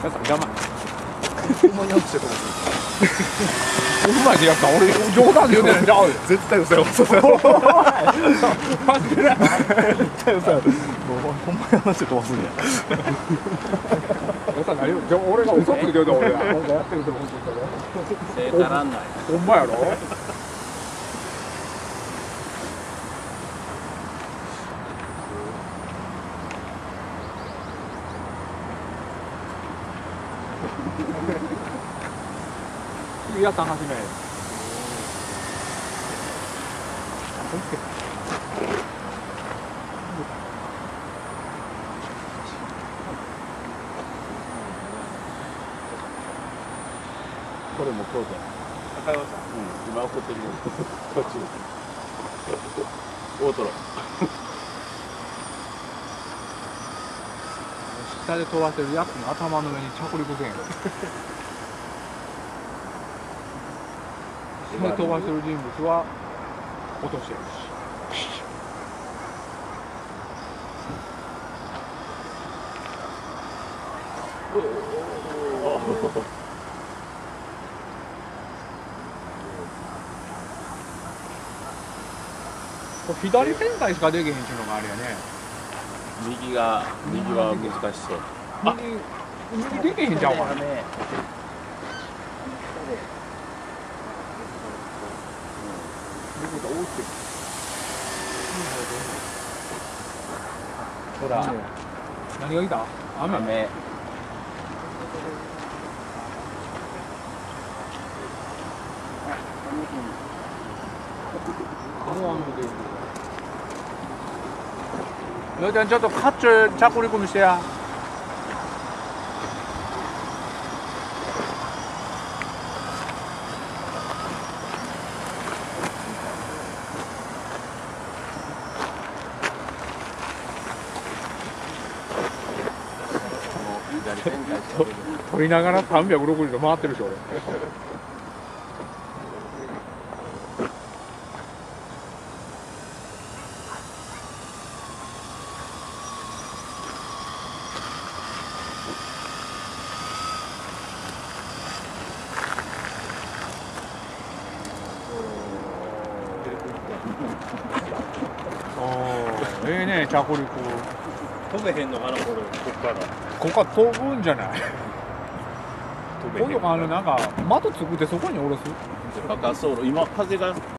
やつ邪魔。 ほんまに直してこうまいでやった俺冗談で言うてないんちゃうよ。 絶対嘘や嘘だよマジでな。 絶対嘘やもうほんまに話して飛ばすんややった何よ。俺が嘘ついてると俺なんかやってると思ってた正たらんない。 ほんまやろ。次やったん始め。 これもこうだ。高山さん。今送ってるよ。こっち。大トロ。 下で飛ばせるやつの頭の上に着陸せんやろ。下で飛ばしてる人物は落としてるし。これ左旋回しかできへんっていうのがあれやね。 右は難しそう。 右できへんちゃうかな。 ほら。 何が来た？雨。ようちゃんちょっとカッチュ着陸にしてや。取りながら360度回ってるでしょ俺。ええね着陸。 飛べへんのかなこれこっから。 ここから飛ぶんじゃない。今度なんか的作ってそこに下ろす。 滑走路今風が。